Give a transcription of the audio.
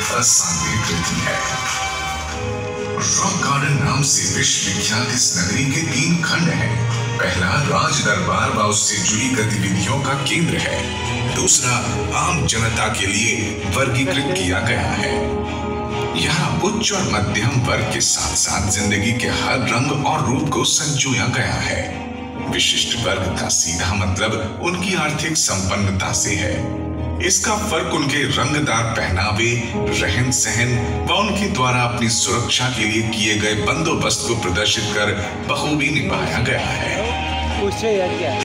असांघिक कृति है। Rock garden नाम से विश्व विख्यात इस नगरी के 3 खंड हैं। पहला राज दरबार व उससे जुड़ी गतिविधियों का केंद्र है। दूसरा आम जनता के लिए वर्गीकृत किया गया है। यहाँ उच्च और मध्यम वर्ग के साथ साथ जिंदगी के हर रंग और रूप को संजोया गया है। विशिष्ट वर्ग का सीधा मतलब उनकी आर्थिक संपन्नता से है। इसका फर्क उनके रंगदार पहनावे, रहन सहन व उनके द्वारा अपनी सुरक्षा के लिए किए गए बंदोबस्त को प्रदर्शित कर बखूबी निभाया गया है।